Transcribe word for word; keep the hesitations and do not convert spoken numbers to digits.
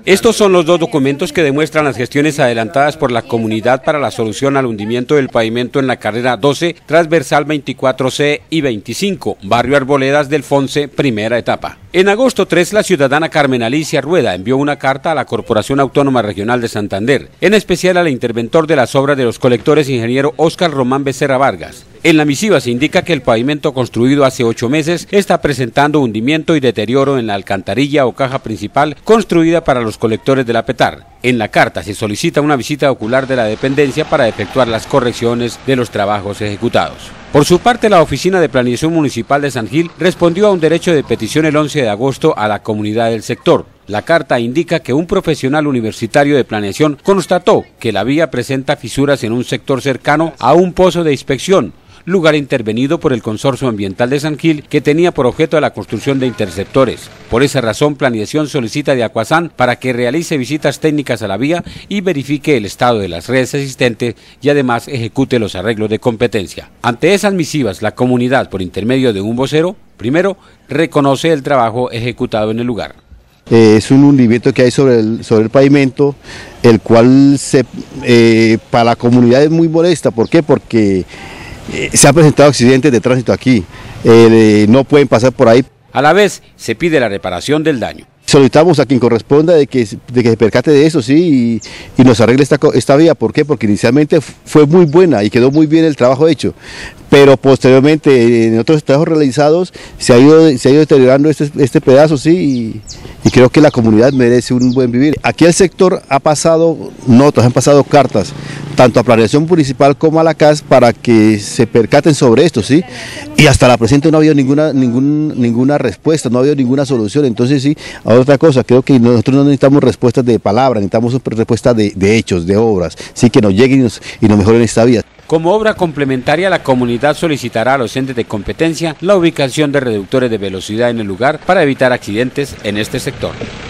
Estos son los dos documentos que demuestran las gestiones adelantadas por la comunidad para la solución al hundimiento del pavimento en la carrera doce, transversal veinticuatro C y veinticinco, barrio Arboledas del Fonce, primera etapa. En agosto tres, la ciudadana Carmen Alicia Rueda envió una carta a la Corporación Autónoma Regional de Santander, en especial al interventor de las obras de los colectores, ingeniero Óscar Román Becerra Vargas. En la misiva se indica que el pavimento construido hace ocho meses está presentando hundimiento y deterioro en la alcantarilla o caja principal construida para los colectores de la Petar. En la carta se solicita una visita ocular de la dependencia para efectuar las correcciones de los trabajos ejecutados. Por su parte, la Oficina de Planeación Municipal de San Gil respondió a un derecho de petición el once de agosto a la comunidad del sector. La carta indica que un profesional universitario de planeación constató que la vía presenta fisuras en un sector cercano a un pozo de inspección, lugar intervenido por el Consorcio Ambiental de San Gil, que tenía por objeto la construcción de interceptores. Por esa razón, Planeación solicita de Acuasán para que realice visitas técnicas a la vía y verifique el estado de las redes existentes y además ejecute los arreglos de competencia. Ante esas misivas, la comunidad, por intermedio de un vocero, primero, reconoce el trabajo ejecutado en el lugar. Eh, es un hundimiento que hay sobre el, sobre el pavimento, el cual se, eh, para la comunidad es muy molesta. ¿Por qué? Porque eh, se han presentado accidentes de tránsito aquí, eh, no pueden pasar por ahí. A la vez, se pide la reparación del daño. Solicitamos a quien corresponda de que, de que se percate de eso, sí, y, y nos arregle esta, esta vía. ¿Por qué? Porque inicialmente fue muy buena y quedó muy bien el trabajo hecho, pero posteriormente en otros trabajos realizados se ha ido, se ha ido deteriorando este, este pedazo, sí, y, y creo que la comunidad merece un buen vivir. Aquí el sector ha pasado notas, han pasado cartas, tanto a Planeación Municipal como a la C A S, para que se percaten sobre esto, sí, y hasta la presente no ha habido ninguna, ningún, ninguna respuesta, no ha habido ninguna solución. Entonces sí, otra cosa, creo que nosotros no necesitamos respuestas de palabras, necesitamos respuestas de, de hechos, de obras, sí, que nos lleguen y nos, y nos mejoren esta vía. Como obra complementaria, la comunidad solicitará a los entes de competencia la ubicación de reductores de velocidad en el lugar para evitar accidentes en este sector.